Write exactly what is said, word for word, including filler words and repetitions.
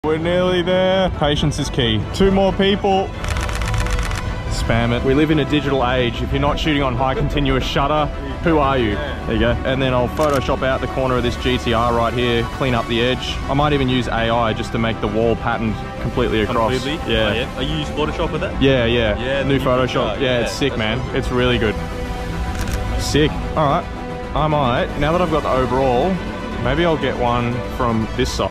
We're nearly there. Patience is key. Two more people. Spam it. We live in a digital age. If you're not shooting on high continuous shutter, who are you? There you go. And then I'll Photoshop out the corner of this G T R right here, clean up the edge. I might even use A I just to make the wall patterned completely across. Completely? Yeah. Oh, yeah. Are you use Photoshop with that? Yeah, yeah. Yeah, new Photoshop. Yeah, yeah, it's sick, man. Right. It's really good. Sick. All right. I might, now that I've got the overall, maybe I'll get one from this side.